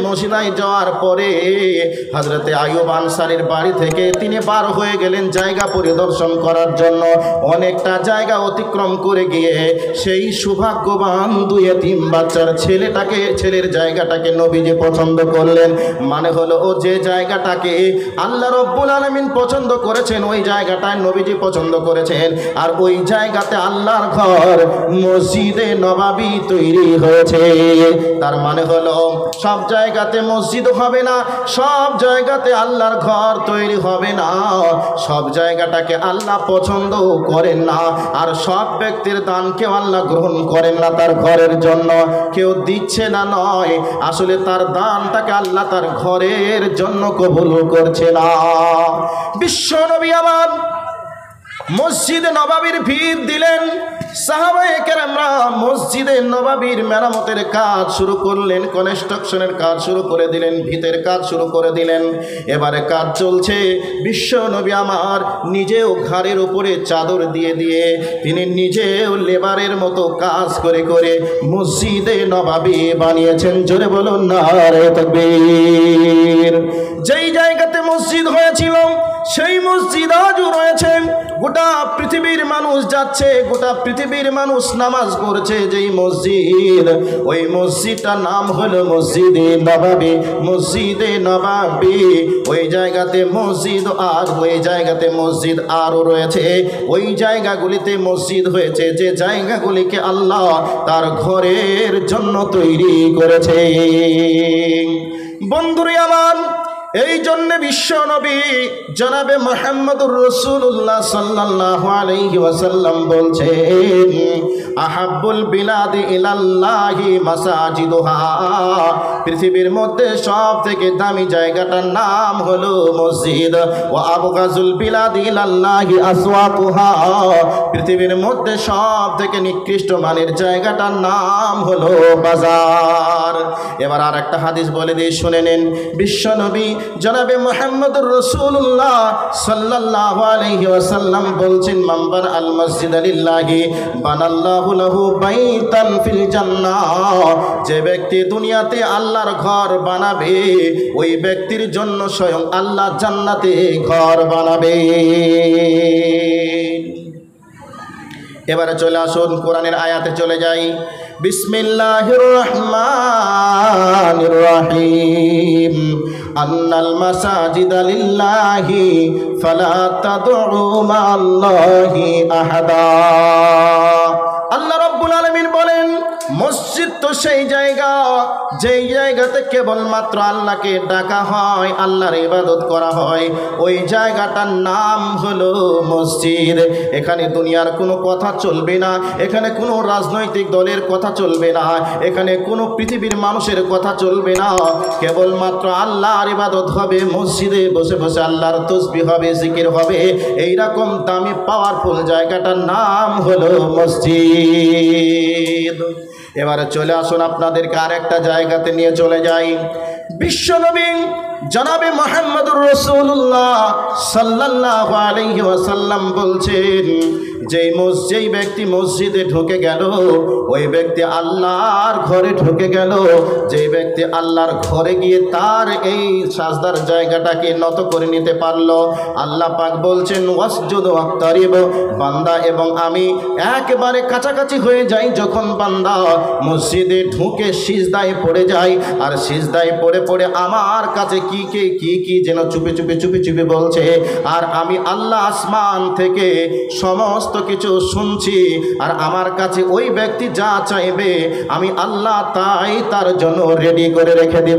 মদিনায় যাওয়ার পরে হযরতে আইয়ুব আনসারীর বাড়ি থেকে তিনি বার হয়ে গেলেন জায়গা পরিদর্শন করার জন্য। অনেকটা জায়গা অতিক্রম করে গিয়ে সেই সৌভাগ্যবান দুই এতিম বাচ্চার ছেলের জায়গাটাকে নবীজি পছন্দ করলেন। মানে হলো ও যে জায়গাটাকে আল্লাহ রাব্বুল আলামিন পছন্দ করেছেন ওই জায়গাটায় নবীজি পছন্দ করেছেন। আর ওই জায়গাতে আল্লাহর ঘর মসজিদে নববী তৈরি হয়েছে। তার মানে হলো সব জায়গাতে মসজিদ হবে না, সব জায়গাতে আল্লাহর ঘর তৈরি হবে না, সব জায়গাটাকে আল্লাহ পছন্দ করেন না। আর সব ব্যক্তির দানকেও আল্লাহ গ্রহণ করেন না তার ঘরের জন্য। কেউ দিচ্ছে না নয়, আসলে তার দানটাকে আল্লাহ তার ঘরের জন্য কবুল করছে না। বিশ্ব নবী আমার মসজিদে নববীর ভিত দিলেন। সাহাবায়ে কেরামরা মসজিদে নববীর মেরামতের কাজ শুরু করলেন, কনস্ট্রাকশনের কাজ শুরু করে দিলেন, ভিতের কাজ শুরু করে দিলেন। এবারে কাজ চলছে। বিশ্ব নবী আমার নিজেও ঘাড়ের উপরে চাদর দিয়ে দিয়ে তিনি নিজেও লেবারের মতো কাজ করে করে মসজিদে নববী বানিয়েছেন। জোরে বলুন নারে তাকবীর। যেই জায়গাতে মসজিদ হয়েছিল সেই মসজিদ আজও রয়েছে। গোটা পৃথিবীর মানুষ যাচ্ছে, গোটা পৃথিবীর মানুষ নামাজ পড়ছে যেই মসজিদ, ওই মসজিদটার নাম হলো মসজিদে নববী। মসজিদে নববী ওই জায়গাতে মসজিদ, আর ওই জায়গাতে মসজিদ আরও রয়েছে। ওই জায়গাগুলিতে মসজিদ হয়েছে যে জায়গাগুলিকে আল্লাহ তার ঘরের জন্য তৈরি করেছে। বন্ধুরে আমার, এই জন্য বিশ্ব নবী জনাবে মুহাম্মদুর রাসূলুল্লাহ সাল্লাল্লাহু আলাইহি ওয়াসাল্লাম বলছেন, আহাব্বুল বিলাদি ইলাল্লাহি মাসাজিদুহা। পৃথিবীর মধ্যে সব থেকে দামি জায়গাটার নাম হলো মসজিদ। ওয়া আবগাজুল বিলাদি ইলাল্লাহি আসওয়াকুহা। পৃথিবীর মধ্যে সব থেকে নিকৃষ্ট মানের জায়গাটার নাম হলো বাজার। এবার আর একটা হাদিস বলে দিয়ে শুনে নেন। বিশ্ব নবী জনাবে মুহাম্মদুর রাসূলুল্লাহ সাল্লাল্লাহু আলাইহি ওয়াসাল্লাম বলছেন, মান বানা আল মসজিদ লিল্লাহি বানাল্লাহু লাহু বাইতান ফিল জান্নাহ। যে ব্যক্তি দুনিয়াতে আল্লাহর ঘর বানাবে ওই ব্যক্তির জন্য স্বয়ং আল্লাহ জান্নাতে ঘর বানাবে। এবারে চলে আসুন কোরআনের আয়াতে চলে যাই। বিসমিল্লাহির রহমানির রহিম। আন্নাল মাসাজিদা লিল্লাহি ফালা তাদউ মাআল্লাহি আহাদা। আল্লাহ রাব্বুল আলামিন বলেন, মসজিদ তো সেই জায়গা যেই জায়গাতে কেবলমাত্র আল্লাহকে ডাকা হয়, আল্লাহর ইবাদত করা হয়, ওই জায়গাটার নাম হলো মসজিদ। এখানে দুনিয়ার কোনো কথা চলবে না, এখানে কোনো রাজনৈতিক দলের কথা চলবে না, এখানে কোনো পৃথিবীর মানুষের কথা চলবে না। কেবলমাত্র আল্লাহর ইবাদত হবে। মসজিদে বসে বসে আল্লাহর তাসবিহ হবে, জিকির হবে। এইরকম দামি পাওয়ারফুল জায়গাটার নাম হলো মসজিদ। এবারে চলে আসুন আপনাদেরকে আরেকটা জায়গাতে নিয়ে চলে যাই। বিশ্বনবী জনাবে মুহাম্মদুর রাসূলুল্লাহ সাল্লাল্লাহু আলাইহি ওয়াসাল্লাম বলছেন, যেই ব্যক্তি মসজিদে ঢুকে গেল ওই ব্যক্তি আল্লাহর ঘরে ঢুকে গেল। যেই ব্যক্তি আল্লাহর ঘরে গিয়ে তার এই সাজদার জায়গাটাকে নত করে নিতে পারলো, আল্লাহ পাক বলছেন, ওয়াসজুদ ওয়াক্তারিব। বান্দা এবং আমি একেবারে কাছাকাছি হয়ে যাই যখন বান্দা মসজিদে ঢুকে সিজদায় পড়ে যায়। আর সিজদায় পড়ে পড়ে আমার কাছে কি যেন চুপে চুপে বলছে। আর আমি আল্লাহ আসমান থেকে সমস্ত কিছু শুনছি। আর আমার কাছে ওই ব্যক্তি যা চাইবে আমি আল্লাহ তাই তার জন্য রেডি করে রেখে দিব।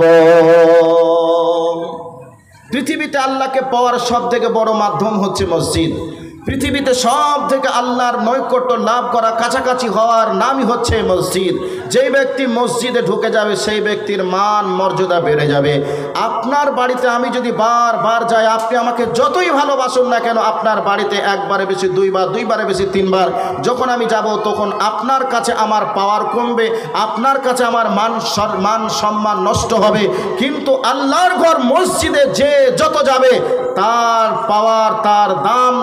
পৃথিবীতে আল্লাহকে পাওয়ার সব থেকে বড় মাধ্যম হচ্ছে মসজিদ। পৃথিবীতে সব থেকে আল্লাহর নৈকট্য লাভ করা, কাছাকাছি হওয়ার নামই হচ্ছে মসজিদ। যেই ব্যক্তি মসজিদে ঢুকে যাবে সেই ব্যক্তির মান মর্যাদা বেড়ে যাবে। আপনার বাড়িতে আমি যদি বারবার যাই, আপনি আমাকে যতই ভালোবাসুন না কেন, আপনার বাড়িতে একবারে বেশি দুইবার, দুইবারে বেশি তিনবার যখন আমি যাব তখন আপনার কাছে আমার পাওয়ার কমবে, আপনার কাছে আমার মান সম্মান নষ্ট হবে। কিন্তু আল্লাহর ঘর মসজিদে যে যত যাবে তার পাওয়ার, তার দাম, তার মর্যাদা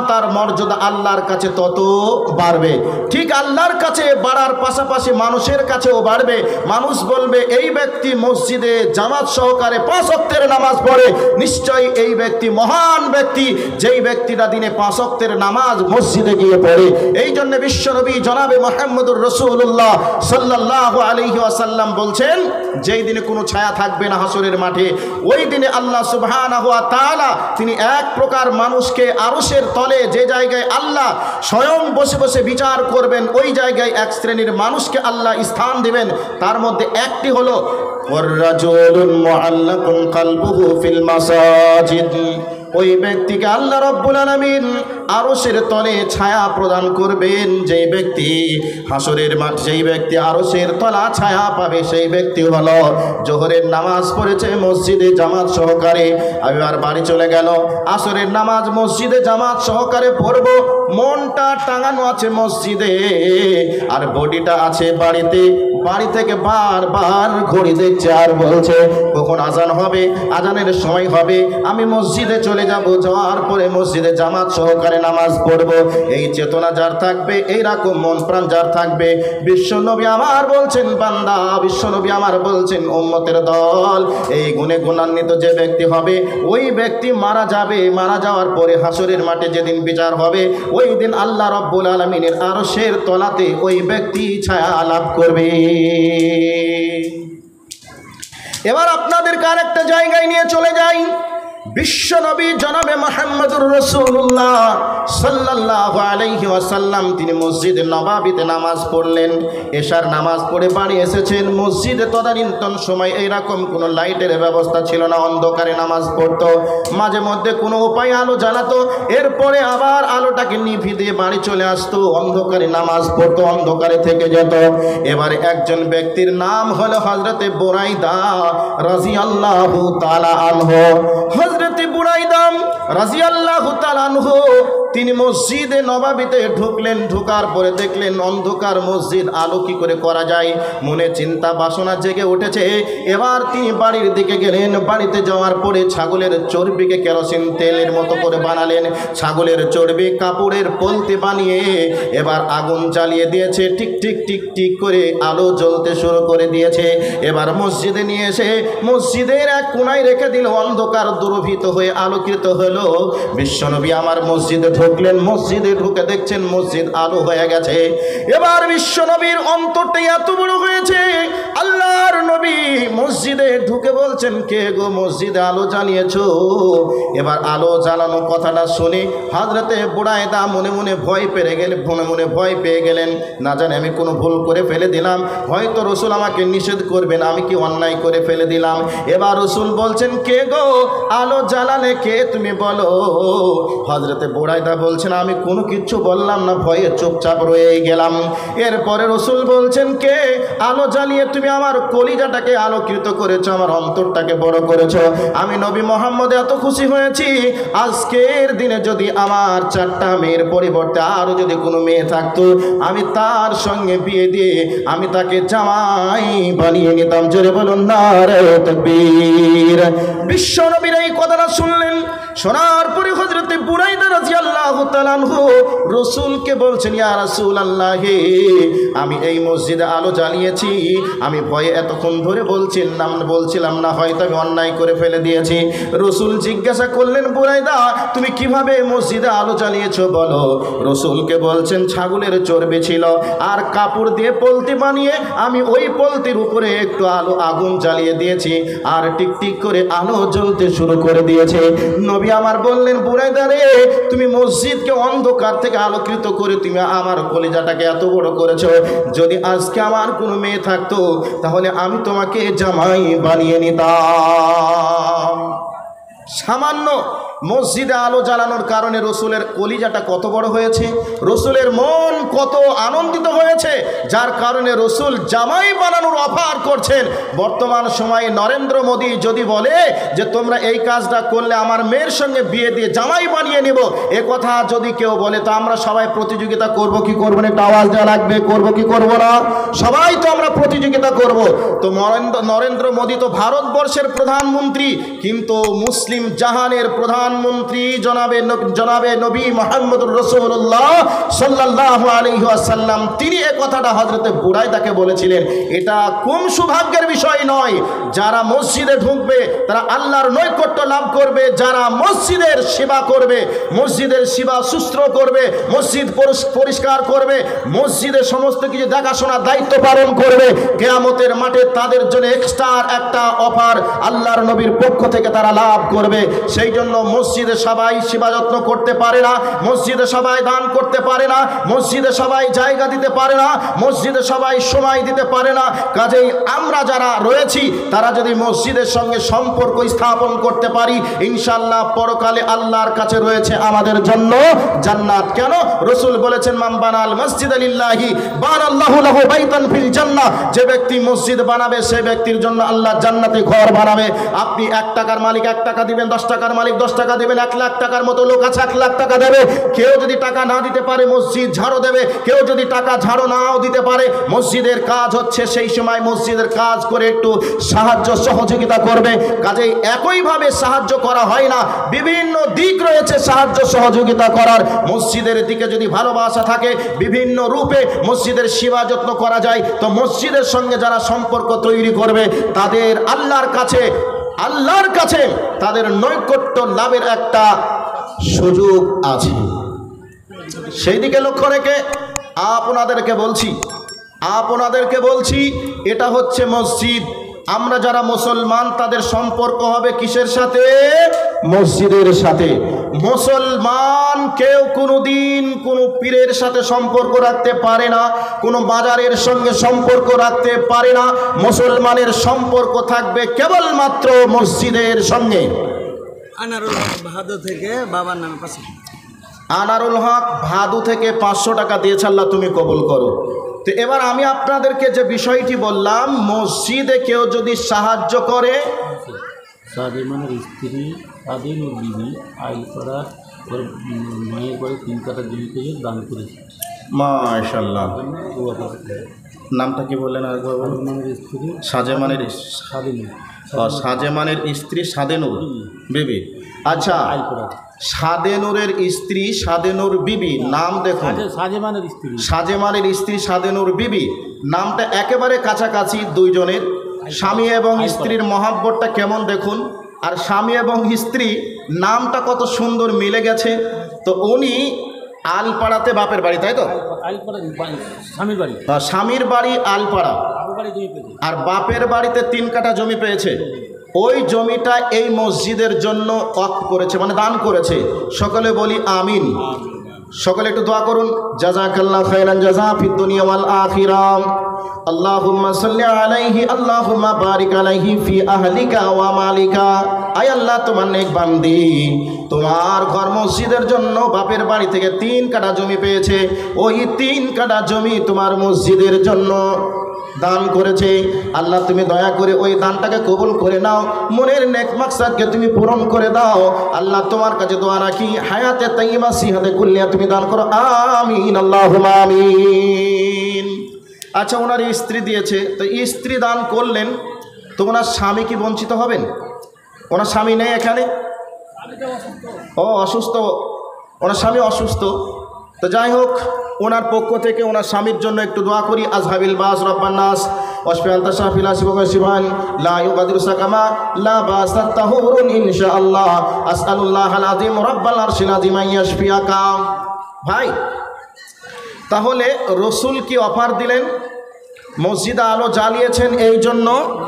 মর্যাদা আল্লাহর কাছে তত বাড়বে। ঠিক আল্লাহর কাছে বাড়ার পাশাপাশি মানুষের কাছেও বাড়বে। মানুষ বলবে এই ব্যক্তি মসজিদে জামাত সহকারে 5 ওয়াক্তের নামাজ পড়ে, নিশ্চয়ই এই ব্যক্তি মহান ব্যক্তি, যেই ব্যক্তিটা দিনে 5 ওয়াক্তের নামাজ মসজিদে গিয়ে পড়ে। এই জন্য বিশ্বনবী জনাবে মুহাম্মদুর রাসূলুল্লাহ সাল্লাল্লাহু আলাইহি ওয়াসাল্লাম বলছেন, যেই দিনে কোনো ছায়া থাকবে না হাসরের মাঠে, ওই দিনে আল্লাহ সুবহানাহু ওয়া তাআলা তিনি এক প্রকার মানুষকে আরশের তলে, যে জায়গায় আল্লাহ স্বয়ং বসে বসে বিচার করবেন, ওই জায়গায় এক শ্রেণীর মানুষকে আল্লাহ স্থান দিবেন। তার মধ্যে একটি হলো ওয়াররাজুলুন মুআল্লাকুন কলবুহু ফিল মাসাজিদ। ওই ব্যক্তিকে আল্লাহ রাব্বুল আলামিন আরশের তলে ছায়া প্রদান করবেন। যেই ব্যক্তি হাসরের মাঠ, যেই ব্যক্তি আরশের তলা ছায়া পাবে, সেই ব্যক্তি হলো জোহরের নামাজ পড়েছে মসজিদে জামাত সহকারে, এবার বাড়ি চলে গেল, আসরের নামাজ মসজিদে জামাত সহকারে পড়ব, মনটা টাঙানো আছে মসজিদে আর বডিটা আছে বাড়িতে। বাড়ি থেকে বারবার ঘড়ি দেখছে আর বলছে কখন আজান হবে, আজানের সময় হবে, আমি মসজিদে চলে যাব, যাওয়ার পরে মসজিদে জামাত সহকারে নামাজ পড়ব। এই চেতনা যার থাকবে, এইরকম মন প্রাণ যার থাকবে, বিশ্বনবী আমার বলছেন বান্দা, বিশ্বনবী আমার বলছেন উম্মতের দল, এই গুণে গুণান্বিত যে ব্যক্তি হবে, ওই ব্যক্তি মারা যাবে। মারা যাওয়ার পরে হাসরের মাঠে যেদিন বিচার হবে, ওই দিন আল্লাহ রাব্বুল আলামিনের আরশের তলাতে ওই ব্যক্তি ছায়া লাভ করবে। এবার আপনাদেরকে আরেকটা জায়গায় নিয়ে চলে যাই। বিশ্বনবী জনাবে মুহাম্মদুর রাসূলুল্লাহ সাল্লাল্লাহু আলাইহি ওয়াসাল্লাম তিনি মসজিদে নববীতে নামাজ পড়লেন। এশার নামাজ পড়ে বাড়ি এসেছেন। মসজিদে তদানীন্তন সময় এইরকম কোনো লাইটের ব্যবস্থা ছিল না, অন্ধকারে নামাজ পড়তো। মাঝে মধ্যে কোনো উপায় আলো জ্বালাতো, এরপরে আবার আলোটাকে নিভিয়ে দিয়ে বাড়ি চলে আসতো, অন্ধকারে নামাজ পড়তো, অন্ধকারে থেকে যেত। এবারে একজন ব্যক্তির নাম হলো হযরতে বুরাইদা রাদিয়াল্লাহু তাআলা আনহু। হযরতে বুরাইদা রাদিয়াল্লাহু তাআলা আনহু তিনি মসজিদে নববীতে ঢুকলেন। ঢোকার পরে দেখলেন অন্ধকার মসজিদ, আলো কি করে করা যায়, মনে চিন্তা বাসনা জেগে উঠেছে। এবার তিনি বাড়ির দিকে গেলেন। বাড়িতে যাওয়ার পরে ছাগলের চর্বিকে কেরোসিন তেলের মতো করে বানালেন। ছাগলের চর্বি কাপড়ের পলতে বানিয়ে এবার আগুন জ্বালিয়ে দিয়েছে। টিক টিক টিক টিক করে আলো জ্বলতে শুরু করে দিয়েছে। এবার মসজিদে নিয়ে এসে মসজিদের এক কোণায় রেখে দিল। অন্ধকার দূরভূত হয়ে আলোকিত হলো। বিশ্বনবী আমার মসজিদে ঢুকলেন। মসজিদে ঢুকে দেখছেন মসজিদ আলো হয়ে গেছে। এবার বিশ্বনবীর অন্তরটা এত বড় হয়েছে, আল্লাহর নবী মসজিদে ঢুকে বলছেন, কে গো মসজিদে আলো জ্বালিয়েছো? এবার আলো জ্বালানো কথাটা শুনে হযরতে বুরাইদা মনে মনে ভয় পেয়ে গেলেন। মনে মনে ভয় পেয়ে গেলেন, না জানি আমি কোনো ভুল করে ফেলে দিলাম, হয়তো রসুল আমাকে নিষেধ করবেন, আমি কি অন্যায় করে ফেলে দিলাম। এবার রসুল বলছেন, কে গো আলো জ্বালালে কে, তুমি বলো। হযরতে বুরাইদা বলছেন, আমি কোনো কিছু বললাম না, ভয়ে চুপচাপ রয়ে গেলাম। এরপরে রসুল বলছেন, কে আলো জ্বালিয়ে তুমি আমার কলিজাটাকে আলোকিত করেছো, আমার অন্তরটাকে বড় করেছো। আমি নবী মুহাম্মদ এত খুশি হয়েছি, আজকের দিনে যদি আমার 4টা মেয়ের পরিবর্তে আরও যদি কোনো মেয়ে থাকতো, আমি তার সঙ্গে বিয়ে দিয়ে আমি তাকে জামাই বানিয়ে নিতাম। জোরে বলুন নারে তাকবীর। বিশ্ব নবীর এই কথাটা শুনলেন। শোনার পরে হযরতে বুরাইদা রাদিয়াল্লাহু তাআলা আনহু রাসূলকে বলছেন, ইয়া রাসূলুল্লাহ, আমি এই মসজিদে আলো জ্বালিয়েছি, আমি ভয়ে এতক্ষণ ধরে বলছিলাম না, হয়তো আমি অন্যায় করে ফেলে দিয়েছি। রাসূল জিজ্ঞাসা করলেন, বুরাইদা তুমি কিভাবে মসজিদে আলো জ্বালিয়েছো বলো। রাসূলকে বলছেন, ছাগলের চর্বি ছিল আর কাপড় দিয়ে পলতি বানিয়ে আমি ওই পলতির উপরে একটু আগুন জ্বালিয়ে দিয়েছি, আর টিকটিক করে আলো জ্বলতে শুরু করে দিয়েছে। নবী আমার বললেন, বুরাইদা রে, তুমি মসজিদকে অন্ধকার থেকে আলোকিত করে তুমি আমার কলিজাটাকে এত বড় করেছো। যদি আজকে আমার কোনো মেয়ে থাকতো, তাহলে আমি তোমাকে জামাই বানিয়ে নিতাম। সামান্য মসজিদে আলো জ্বালানোর কারণে রসুলের কলিজাটা কত বড় হয়েছে, রসুলের মন কত আনন্দিত হয়েছে, যার কারণে রসুল জামাই বানানোর অফার করছেন। বর্তমান সময়ে নরেন্দ্র মোদী যদি বলে যে তোমরা এই কাজটা করলে আমার মেয়ের সঙ্গে বিয়ে দিয়ে জামাই বানিয়ে নেব, এ কথা যদি কেউ বলে, তো আমরা সবাই প্রতিযোগিতা করব কি করব না? একটা আওয়াজ দেওয়া লাগবে, করব কি করব না? সবাই তো আমরা প্রতিযোগিতা করব। তো নরেন্দ্র মোদী তো ভারতবর্ষের প্রধানমন্ত্রী, কিন্তু মুসলিম জাহানের প্রধান প্রধানমন্ত্রী জনাবে নবী মুহাম্মদুর রাসূলুল্লাহ সাল্লাল্লাহু আলাইহি ওয়াসাল্লাম তিনি এই কথাটা হযরতে বুরাইদাকে বলেছিলেন। এটা কম সৌভাগ্যের বিষয় নয়। যারা মসজিদে ঢুকবে তারা আল্লাহর নৈকট্য লাভ করবে, যারা মসজিদের সেবা করবে, মসজিদের সেবা শুশ্রূষা করবে, মসজিদ পরিষ্কার করবে, মসজিদের সমস্ত কিছু দেখাশোনার দায়িত্ব পালন করবে, কিয়ামতের মাঠে তাদের জন্য এক্সট্রা একটা অফার আল্লাহর নবীর পক্ষ থেকে তারা লাভ করবে। সেই জন্য মসজিদে সবাই সেবা যত্ন করতে পারে না, মসজিদে সবাই দান করতে পারে না, মসজিদে সবাই জায়গা দিতে পারে না, মসজিদে সবাই সময় দিতে পারে না। কাজেই আমরা যারা রয়েছি তারা যদি মসজিদের সঙ্গে সম্পর্ক স্থাপন করতে পারি, ইনশাআল্লাহ পরকালে আল্লাহর কাছে রয়েছে আমাদের জন্য জান্নাত। কেন? রাসূল বলেছেন, মান বানাল মসজিদ লিল্লাহি বানাল্লাহু লাহু বাইতান ফিল জান্নাহ। যে ব্যক্তি মসজিদ বানাবে সে ব্যক্তির জন্য আল্লাহ জান্নাতে ঘর বানাবে। আপনি 1 টাকার মালিক 1 টাকা দিবেন, 10 টাকার মালিক 10 টাকা দিবেন, 1 লাখ টাকার মতো লোক আছে 1 লাখ টাকা দেবে। কেউ যদি টাকা না দিতে পারে মসজিদ ঝাড়ু দেবে, কেউ যদি টাকা ঝাড়ু নাও দিতে পারে, মসজিদের কাজ হচ্ছে সেই সময় মসজিদের কাজ করে একটু সাহায্য সহযোগিতা করবে। কাজেই একইভাবে সাহায্য করা হয় না, বিভিন্ন দিক রয়েছে সাহায্য সহযোগিতা করার। মসজিদের দিকে যদি ভালোবাসা থাকে, বিভিন্ন রূপে মসজিদের সেবা যত্ন করা যায়, তো মসজিদের সঙ্গে যারা সম্পর্ক তৈরি করবে তাদের আল্লাহর কাছে তাদের নৈকট্য লাভের একটা সুযোগ আছে। সেই দিকে লক্ষ্য রেখে আপনাদেরকে বলছি এটা হচ্ছে মসজিদ। আমরা যারা মুসলমান তাদের সম্পর্ক হবে কিসের সাথে? মসজিদের সাথে। মুসলমান কেউ কোনোদিন কোনো পীরের সাথে সম্পর্ক রাখতে পারে না, কোনো বাজারের সঙ্গে সম্পর্ক রাখতে পারে না। মুসলমানের সম্পর্ক থাকবে কেবলমাত্র মসজিদের সঙ্গে। আনারুল হক ভাদু থেকে বাবার নামে 500। আনারুল হক ভাদু থেকে 500 টাকা দিয়েছে, আল্লাহ তুমি কবুল করো। তো এবার আমি আপনাদেরকে যে বিষয়টি বললাম, মসজিদে কেউ যদি সাহায্য করে, সাদেমানের স্ত্রী সাদেনুর বিবি আইলপাড়া ওর মায়ের বাড়ি 3 কাঠা জমি পেয়ে দান করেছে। মাশাআল্লাহ। নামটা কি বললেন? আর স্ত্রী সাজেমানের স্ত্রী সাদেনুর বিবি। আচ্ছা, সাদেনুরের স্ত্রী সাদেনুর বিবি নাম দেখুন, সাজেমানের স্ত্রী সাদেনুর বিবি নামটা একেবারে কাছাকাছি দুইজনের। স্বামী এবং স্ত্রীর মহাব্বতটা কেমন দেখুন, আর স্বামী এবং স্ত্রী নামটা কত সুন্দর মিলে গেছে। তো উনি আলপাড়াতে বাপের বাড়ি, তাই তো? স্বামীর বাড়ি আলপাড়া, আর বাপের বাড়িতে 3 কাঠা জমি পেয়েছে। ওই জমিটা এই মসজিদের জন্য ওয়াকফ করেছে, মানে দান করেছে। সকলে বলি আমিন। সকলে একটু দোয়া করুন। জাযাকাল্লাহু খাইরান জাযা ফিদ দুনিয়া ওয়াল আখিরাহ। আল্লাহুম্মা সাল্লি আলাইহি আল্লাহুম্মা বারিক আলাইহি ফি আহলিকা ওয়া মালিকা। আয় আল্লাহ, তোমার নেক বান্দি তোমার ঘর মসজিদের জন্য বাপের বাড়ি থেকে 3 কাঠা জমি পেয়েছে। ওই 3 কাঠা জমি তোমার মসজিদের জন্য দান করেছে। আল্লাহ তুমি দয়া করে ওই দানটাকে কবুল করে নাও, মনের নেক মাকসাদকে তুমি পূরণ করে দাও। আল্লাহ তোমার কাছে দোয়া রাখি, হায়াতে তাইয়্যিবা সিহাতে কুল্লিয়া তুমি দান করো, আমিন আল্লাহুম্মা আমিন। আচ্ছা, ওনার স্ত্রী দিয়েছে, তো স্ত্রী দান করলেন, তো ওনার স্বামী কি বঞ্চিত হবেন? ওনার স্বামী নেই এখানে, ও অসুস্থ, ওনার স্বামী অসুস্থ। তো যাই হোক, ওনার পক্ষ থেকে ওনার স্বামীর জন্য একটু দোয়া করি। আজহাবিল বাস রব্বান নাস ওয়াশফিআন্তা শাফিল আসিবকা শিবান লা ইউগাদিরু সাকামা লা বাসাত তাহুরুন ইনশাআল্লাহ। আসআলুল্লাহাল আযীম রাব্বাল আরশিল আযীম ইয়াশফিয়াকা। ভাই, তাহলে রসুল কি অফার দিলেন? মসজিদে আলো জ্বালিয়েছেন এই জন্য,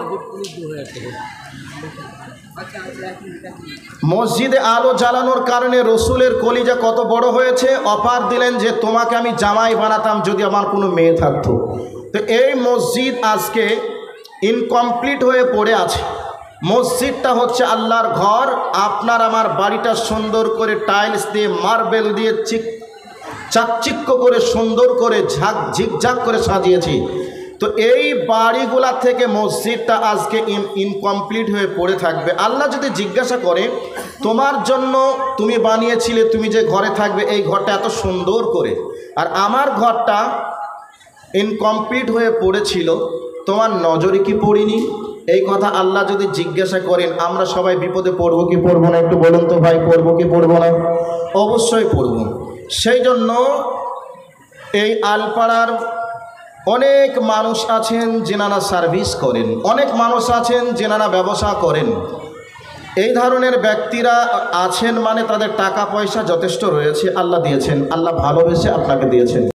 মসজিদে আলো জ্বালানোর কারণে রসুলের কলিজা কত বড় হয়েছে। অফার দিলেন যে তোমাকে আমি জামাই বানাতাম যদি আমার কোনো মেয়ে থাকতো। তো এই মসজিদ আজকে ইনকমপ্লিট হয়ে পড়ে আছে। মসজিদটা হচ্ছে আল্লাহর ঘর। আপনার আমার বাড়িটা সুন্দর করে টাইলস দিয়ে, মার্বেল দিয়ে চাকচিক্য করে সুন্দর করে ঝিকঝাক করে সাজিয়েছি। তো এই বাড়িগুলা থেকে মসজিদটা আজকে ইনকমপ্লিট হয়ে পড়ে থাকবে। আল্লাহ যদি জিজ্ঞাসা করে, তোমার জন্য তুমি বানিয়েছিলে, তুমি যে ঘরে থাকবে এই ঘরটা এত সুন্দর করে, আর আমার ঘরটা ইনকমপ্লিট হয়ে পড়েছিল, তোমার নজরে কি পড়িনি? এই কথা আল্লাহ যদি জিজ্ঞাসা করেন আমরা সবাই বিপদে পড়ব কি পড়ব না? একটু বলুন তো ভাই, পড়ব কি পড়ব না? অবশ্যই পড়ব। সেই জন্য এই আলপাড়ার অনেক মানুষ আছেন যেনারা সার্ভিস করেন, অনেক মানুষ আছেন যেনারা ব্যবসা করেন। এই ধরনের ব্যক্তিরা আছেন মানে তাদের টাকা পয়সা যথেষ্ট রয়েছে, আল্লাহ দিয়েছেন, আল্লাহ ভালোবেসে আপনাকে দিয়েছেন।